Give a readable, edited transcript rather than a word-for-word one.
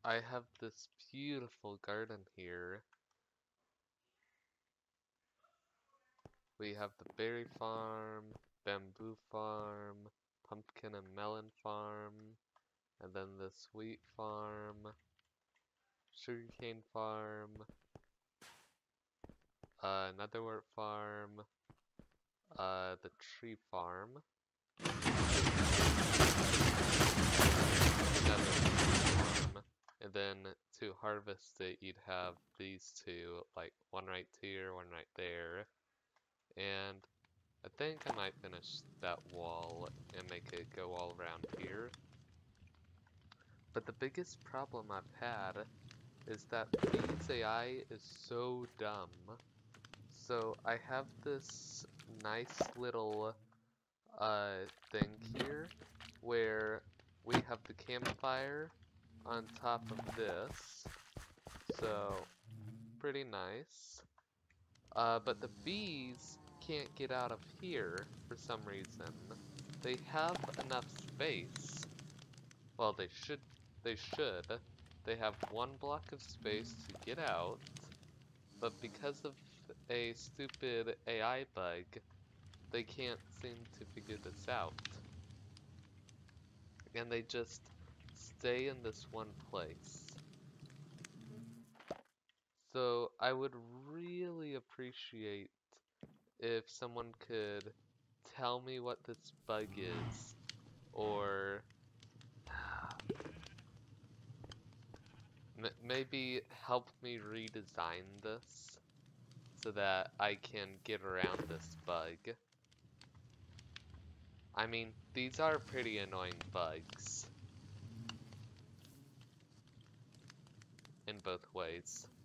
I have this beautiful garden here. We have the berry farm, bamboo farm, pumpkin and melon farm, and then this wheat farm, sugarcane farm, another wort farm, the tree farm, another farm, and then to harvest it you'd have these two, like one right here, one right there, and I think I might finish that wall and make it go all around here. But the biggest problem I've had is that Feed's AI is so dumb. So I have this nice little thing here where we have the campfire on top of this. So pretty nice. But the bees can't get out of here for some reason. They have enough space. Well, they should. They have one block of space to get out, but because of a stupid AI bug, they can't seem to figure this out. And they just stay in this one place. So I would really appreciate if someone could tell me what this bug is, or maybe help me redesign this so that I can get around this bug. I mean, these are pretty annoying bugs in both ways.